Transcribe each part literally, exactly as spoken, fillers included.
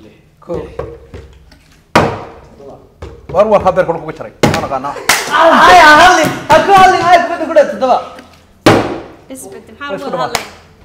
كو وأروح خبر كلكم كشري أنا قانا هاي هالي أكو هالي هاي كنت كده تدبا اسبت محاول هالي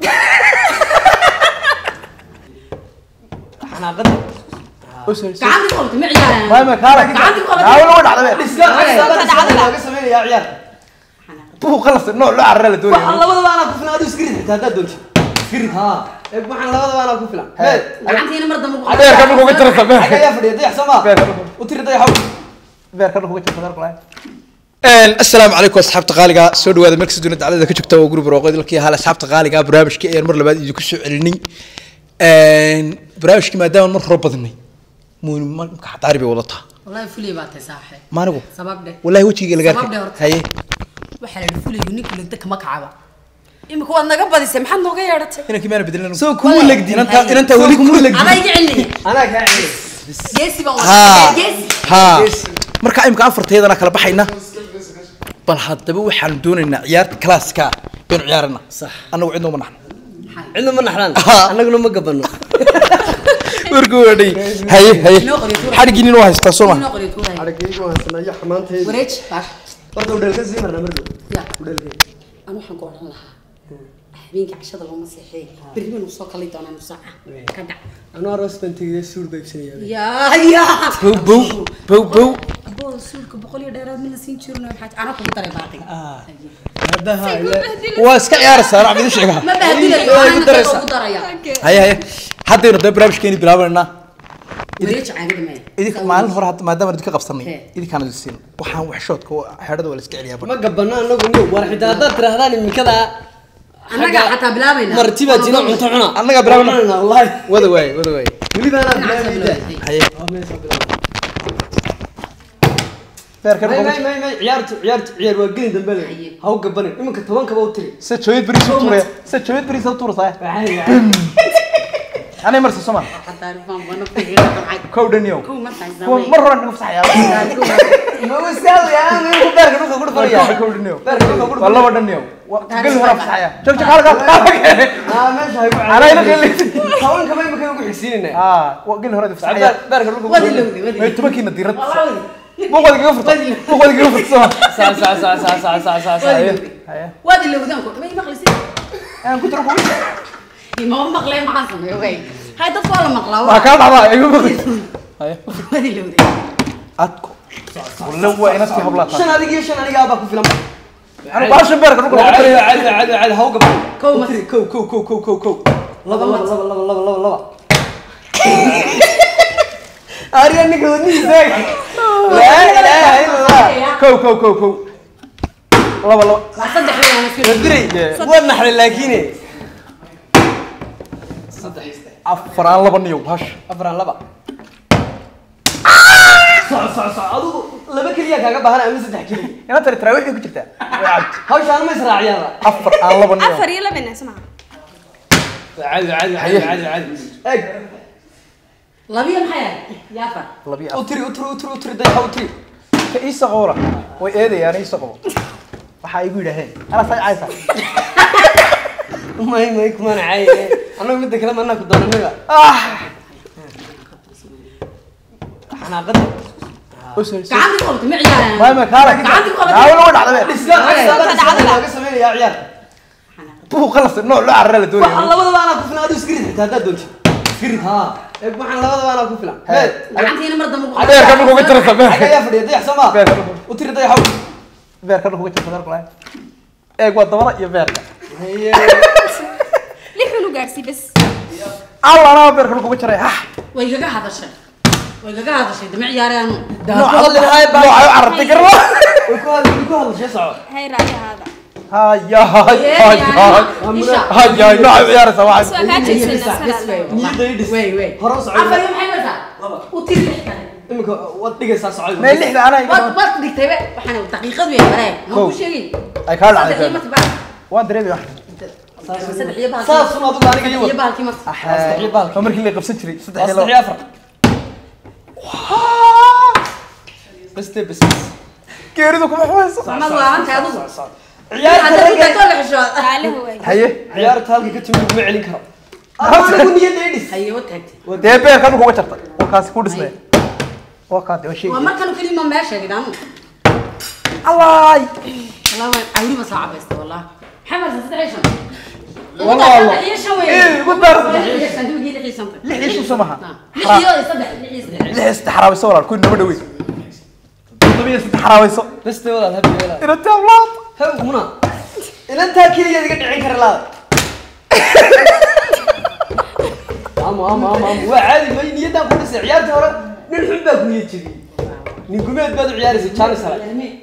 أنا قد كعندي قلت معيار ما ما كارك كعندي قلت حاول وين على بيت سمين يا عيال هو خلص النوع لا عرّل الدنيا waxaan labadaba ana ku filan adu iskrid xitaa hada doonto iskrid ha ee waxaan labadaba ana ku filan heed gacantiina mar dambe beer ka dhulka jirta beer aga ya fadhiyo dayax sama beer u tiri dayax beer ka dhulka jirta beer qolay een assalaamu alaykum asxaabta qaaliga soo dhawaada markii dunida dacalada ka joogta oo group roqoyd dalkii hal asxaabta qaaliga barnaamijka ee mar labaad idinku soo celinay een barnaamijkii maadaama mar hore badnay muun marka xadaari bay wadata wallahi fulay baatay saaxay maanigu sababde wallahi wajiga laga haye waxa la fulay ninka lagta kama kacaba imika waad naga badisay maxaad nooga yeeratay inanka maana bedelan soo kuwa lagdin inanta inanta wali kuwa lagdin ana iga cilni ana ka cilni geesi baan wada geesi ha marka imka afarteedana kala baxayna bal hadaba waxaan doonaynaa ciyaarta klaaska in ciyaarana sax anagu cidna ma naxno cidna ma naxnaan anaguna ma gabano wargoodhay haye haye xarigii inuu haysta Soomaa xarigii oo haysana ya xamaanteed wareej baax horta udheel ka sii marna mardo ya udheelkii anu waxaan ku oran lahaa habeenka cashada lama seexay berriman soo kala doonaan saaca ka dhac anu aroos bantiga suur baybsanaya ya ya bow bow bow bow bow suurka boqol iyo dheeraad min la siin jirno waxa ana ku daray baaqiga hada ha waa iska ciyaaraysaa raacid sheega ma baadilayo ana ku daraya haye haye haddaynu dab barnaamijkeeni bilaabanayna wareej caagada ma idinka maalin hore hadda maadaama idinka qabsanay idinkaan idin waxaan wax shoodka xeerada wala iska celiyaa ma gabana anagu niyo war xitaa hada tirahdaan imikada anaga xataa bilaabayna martiba jina cunto cuna anaga bilaabayna wallahi wada waay wada waay wali baana bilaabayda haye beerka may may may may ciyaartu ciyaartu ciyaar waa gelin dambe leh haw gabanin iminka toban kaba u tiri se jooyid bari soo tuuray se jooyid bari soo tuuray أنا مرسى سما. حتى رفان بنا في غير كودنيو. كو ما تعزم. كو مرة نقف صحيح. ما هو سهل يا أخي مو بارك نقول قول فريا. كودنيو. بارك نقول والله ودنيو. قل هرب صحيح. شوف شوف هذا. آه ماشي هاي. أنا هنا قل. كمان كمان ممكن يقول حسين. آه وقل هرب صحيح. بارك نقول. ودي لودي ودي. ما تبكي نديرت. مو قد يقفط. مو قد يقفط سما. سا سا سا سا سا سا سا سا. ودي لودي أنكو ما يمغلي سي. أنا كنت ركوب. ما هو مغلي معصم يا وين. هاي تطفى مقلاوة. ما كان عبا أيوة. هاي. ودي لودي. أتكو. ولا هو أنا في هبلات. شن هذه كيش أنا جابك في فيلم. أنا بعرف شو بارك نقول. عادي عادي عادي عادي هو قبل. كو كو كو كو كو كو كو. لبا لبا لبا لبا لبا لبا. أريان نقولني زاك. لا لا لا. كو كو كو كو. لبا لبا. لا صدق أنا في. تدري. وين نحل لكيني. أفران لبا نيو هش. أفران لبا. صع صع صع أدو لبا كليا كذا بهنا أمس تحكي لي. أنا ترى تراويح يقول كذا. هاي شان ما يسرع يلا. أفران لبا نيو. أفر يلا بنا اسمع. عادي عادي عادي عادي عادي. إيه. لبيا محيا يا فر. لبيا. أتري أتري أتري أتري ده أتري. كإيش صغورة. وإيه ده يعني إيش صغورة. وحيقول ده أنا صايع عايزة. ما ما يكون عايز. أنا بدي كلام أنا كنت أنا ملا. آه. أنا قد. كعندي قلت معيار. ما ما كارك. كعندي قلت. حاول وين على بيت. سمين يا عيال. هو خلص النوع لا عرّل الدنيا. waxaan labadaba ana ku filan adu iskrid xitaa hada doonto iskrid ha ee waxaan labadaba ana ku filan heed gacantiina mar dambe beer ka dhulka jirta beer aga ya fadhiyo dayax sama beer u tiri dayax beer ka dhulka jirta beer qolay ee waa dabara iyo beerka ليه حلو قارسي بس الله أنا beer ka dhulka jiray ha way gaga hadashay way gaga hadashay damac yaaraanu nooca la haay baa nooca carabta garba way ku hadal ku hadal shay socod هاي رأي هذا هاي يا هاي هاي هاي هاي نوع عيار سواعد سواء كان جيسنا way way hore socod afar iyo maxay wada u tiri lixdan imika wad dhigaysaa socod ما اللي أنا wad wad dhigtay ba waxaan daqiiqad weey baray ma ku sheegin أي كارل على وان دريبي واحد saddex iyo bahal saas uma adigu aniga iyo iyo bahalkii mas saddex iyo bahal عمرك اللي قبضت شري صدق saddex iyo afar بس بس كيردكم حويس ma waan taadu ciyaarta hada ku tato la xisho تعالى هو هيه ciyaarta halka ka timid ma celin karo anigu niyad leedis hayo taagtay dee beerka dhulka uga jartay oo kaasi ku dhisnay waa kaadi waa shay waa markan kalima meesha gidaan allaay والله عيوني ما صعبة است والله محمد ستعيشون والله والله ايه قدر لحيش وسمها لحيش يصدح لحيش ليه استحراوي صور كنا مدوي طبيعي استحراوي صور بس ولا هبي ولا إذا أنت أولاد هم هنا إذا أنت كذا قاعد عين كرلا أما أما أما وعادي ما ينيدا كل عيال ترى نحبك نيجي كذي نقوم يتبادل عيال زي كان سلا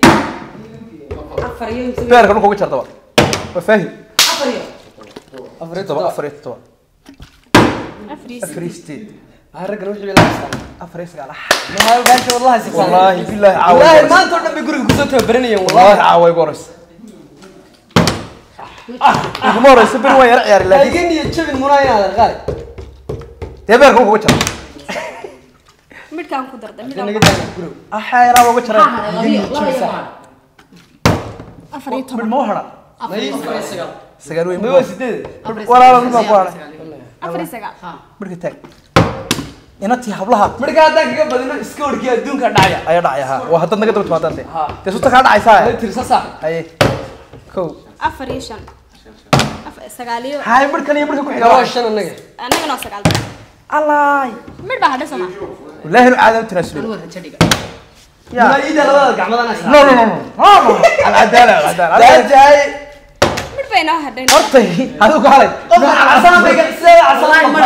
أفر يوم بيرك نقول كذا طبعا وفاهم أفر يوم أفريت طبعا أفريت طبعا أفريس أفريستي هرجع نروح بلا سلا أفريس قال ما هاي بانش والله سكسان والله بالله عاوي والله ما أنت ولا بيقولك كذا تبرني والله عاوي قرص آه مرة سبين وين يرعى الله هيجيني يتشوف المرايا هذا غالي تبيرك نقول كذا midkaan ku darday كنا midaan قدام الجروب أحيانا وقول كذا ها لا يا afar iyo toban بالمهرة ما يسمع سجلوا ما هو سديد ولا لا ما قارن afar iyo sagaal مركي تاج inantii hablaha marka hadda kaga badino iskoorkii adduunka dhacaya ayaa dhacay ha waa hadda naga daba timaadantay Ha. tii suuta ka dhacaysaa ay tirsa sax haye kow afar iyo shan afar sagaal iyo haye markan iyo markan ku xiga waa shan anaga annagana waa sagaal allaay mid baa hadha sama wallahi inu caada tanaasuli أنا ورد شديقة ya ma ida labada gacmood ana no no no no no al adala al adala daajay mid bay noo hadhayn hortay adigu halay asana bay ka soo asana ma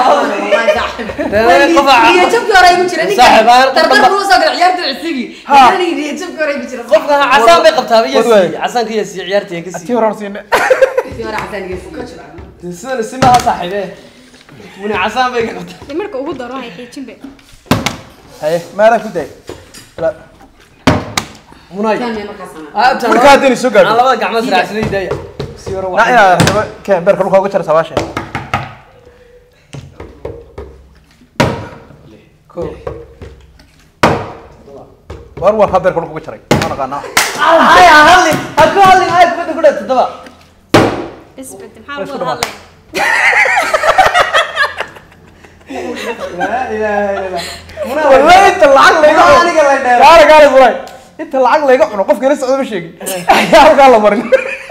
هي جبك وراي بجرا صاحب تربر بروس أقول عيارته عسيبي أنا هي جبك وراي بجرا qofka casaan bay qabtaa biyasi casaanka iyo ciyaartii ka tii sii hore horsiine في ورا عسان يفك sida simaa saaxiibe muna casaan bay ka qabtaa dee marka ugu daro hay xiijin bay haye maala ku day la munay كان يا مكاسنا aabtan marka hadii soo gaadho labada gacmood raacsanay daaya si hore na ina hadaba keen beerka dhulka uga jar sabaashay kow war war beerka dhulka uga jaray ana qana hay halli hakku halli hay kubada ku dhaw tadaba isbedel maxaa lagu wada hadlay la ilaaha illa muna wallahi inta lacag layga cuno aniga la dheer gaara gaara buray inta lacag layga cuno qofka la socdo ma sheegin ayaa halkaa la marin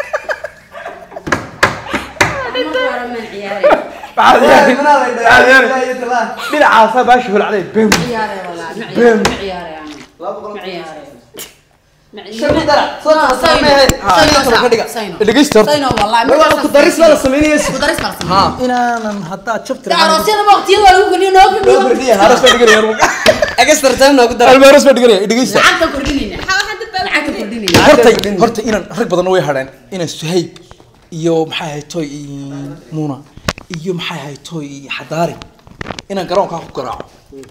من عياري muna la dheer la ilaaha dhinacaasa baashi hulacday bem عياري والله معياري معياري يعني معياري shabu dara soo sameeyay سينو dhegeysta horta سينو والله ma ku daris la sameeyay مدرس بس ha inaanan haddaa jabtir عروسي أنا وقتي ولا يقولي loo نوك kordhiya haras baa dhiganaya extra time noogu dara almaaras baa dhiganaya dhegeysta لعبت كرديني maxaa waxaa dad baa لعبت كرديني horta horta inaan rag badan way hadheen inaan suhayb iyo maxay ahayd toy muuna iyo maxay ahayd toy xadaari inaan garoonka ku garaaco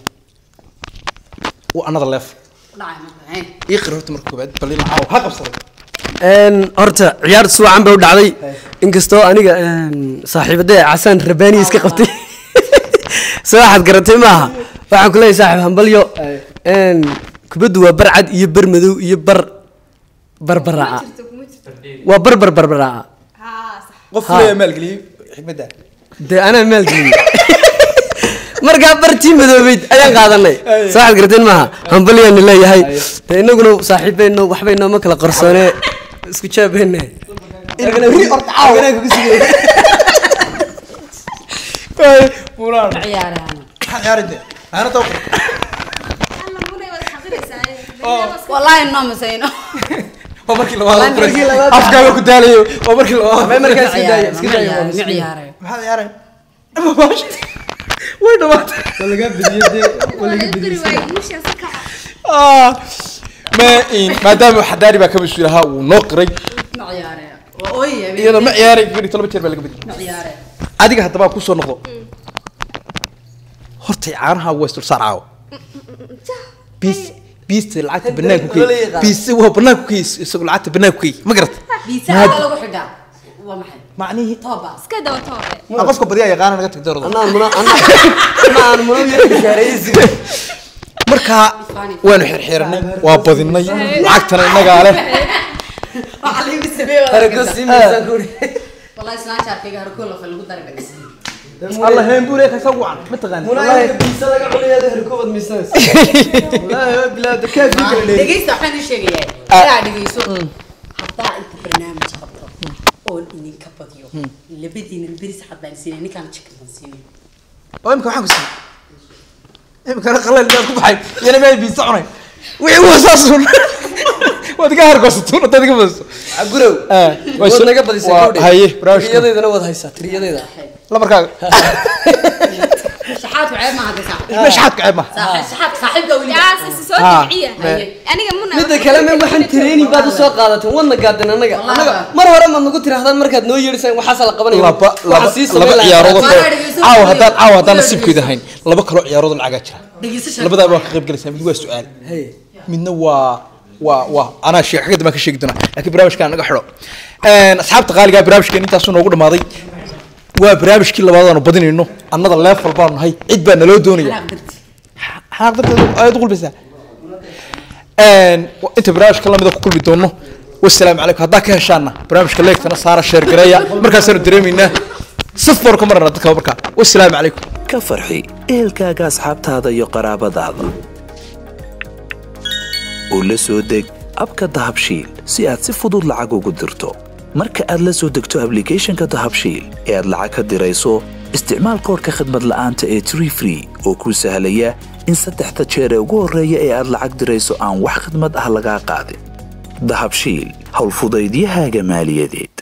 waa another level نعم هين ii qir horta marka koobaad bal inaan caawa ha qabsaday een horta ciyaar suucan bay u dhacday inkastoo aniga een saaxiibada casaan rabani iska qabtay soo waxaad garatay maaha waxaan ku leeyahay saaxiib hambalyo een kubaddu waa bar cad iyo bar madow iyo bar barbaraa jirto kuma jirto waa bar bar barbaraa haa sax qof Ha. leeyahay maalgeliyey xigmadda de anaa maalgeliyey markaa bartii madoobeyd ayaan qaadanay soo waxaad garateen maaha hambalyaanu leeyahay de inaguna saaxiibayno waxbayno ma kala qarsoone isku jaabayne inagana ri horta caawa inaan kugu sigay muunaan عياري أنا maxaa ciyaaride ana taw alla munay wada xaqiraysaa والله إنه مسينو waa markii labaad Markii labaad. afkaaga ku daalayo waa markii labaad markaa iska daaya معياري iska daaya معياري maxaa ciyaareen way dhamaatay laga bidiyo de wala guri waay mushaas ka ah ma in maadaama xadaari baa ka masuul ahaa uu noo qiray معياري وأوي iyadoo ma ciyaaray gari tolba jeer baa laga bediyay معياري adiga haddaba ku soo noqdo horta caanaha waa istul saar caawo bis bis lacagta banaanku kay bis waa banaanku kay isagu lacagta banaanku kay ma garat بيسا على وحدة ومحل macnihi توبا iska dawa toobe qofka badiyaa yaqaana naga tagdo ordo anaa muna anaa aan muna yiri gaaraysiga marka waanu xirxiranay waa badinay lacagtana inagaa leh وعلي بسبيه harago si miisaan ku والله إسلام شارك يا ركول في القدر بس الله هين بولي كسوق عن متغني والله بيس لك عليا ده ركوب ميساس والله بلا دكاب دي دقيقة waxaan u sheegayaa yaa dhigayso hadaa inta barnaamij qabto oo in ka badiyo labadiina biris xadaan siinay ninkaan chicken siinay oo imka waxaan ku siinay imka qalal la ku baxay yana ma bi soconay wixii uu saasun wad ka hargoosto dad ka badso agurow ee way soo naga badisay kowdhe haye barnaamijyadeedana wad haysaa tiriyadeyda la markaa شحات وعيب ما هذا صح مش حد كعب ما شحات صاحبك ولي يا سيسو دبعيه aniga muna midda kale ma waxaan training baad u soo qaadateen wadna gaadan anaga anaga mar hore ma nagu tiraahdan markaad noo yeerisay waxa la qabanayo laba laba laba ciyaarood caaw hadaan caaw hadaan nasiibkeeda hayn laba kala ciyaarood lacag jira labada waa ka qayb galaysaa mid waa su'aal midna waa waa waa ana sheekada ma ka sheegi doona laakiin barnaamijkan naga xiro een asxaabta qaaliga barnaamijkan intaas uu noogu dhamaaday waa barnaamijkii labaadaan u badinayno annada level baan nahay cid baa naloo doonaya xaqdada aad ugu bilbisa een inta barnaamijka lamida ku kulmi doono wassalaamu calaykum hadaa ka heshaana barnaamijka leegtana saara share gareeya markaas aanu dareemayna safar ka marna dadka marka wassalaamu calaykum ka farxi ehelkaaga asxaabtaada iyo qaraabadaada oo la soo deg abka dahabshiil si aad si fudud lacag ugu dirto marka aad la soo degto application-ka dahabshiil ee aad lacag ka dirayso isticmaal koodka khidmad la'aanta ee three free oo kuu sahlaya in saddexda jeer ee ugu horreeya ee aad lacag dirayso aan wax khidmad ah lagaa qaadin dahabshiil howlfudaydiyahaaga maaliyadeed